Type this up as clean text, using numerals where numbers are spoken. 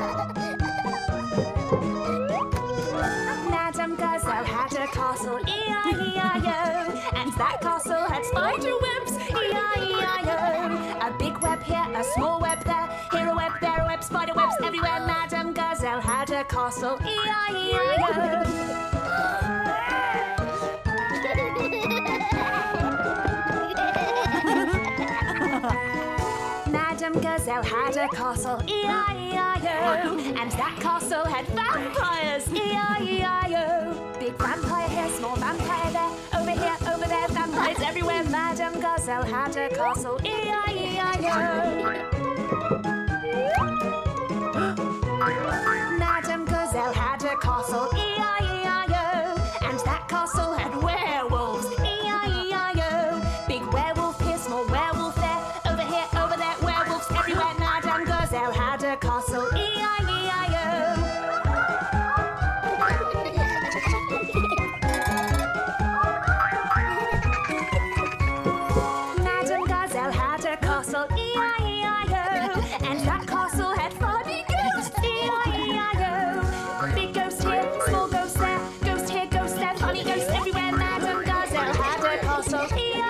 Madame Gazelle had a castle, E-I-E-I-O, and that castle had spider webs, E-I-E-I-O. A big web here, a small web there, here a web, there a web, spider webs everywhere. Madame Gazelle had a castle, E-I-E-I-O. Madame Gazelle had a castle, E-I-E-I-O, and that castle had vampires, E-I-E-I-O. Big vampire here, small vampire there, over here, over there, vampires everywhere. Madame Gazelle had a castle, E-I-E-I-O. Madame Gazelle had a castle, E-I-E-I-O, and that castle had werewolves, E-I-E-I-O. Big werewolf here, small werewolf there, over here, over there, werewolves everywhere. Madame Gazelle had a castle, E-I-E-I-O. Madame Gazelle had a castle, E-I-E-I-O, and that castle had funny ghosts, E-I-E-I-O. Big ghost here, small ghost there, ghost here, ghost there, funny ghosts everywhere. Madame Gazelle had a castle, E-I-E-I-O.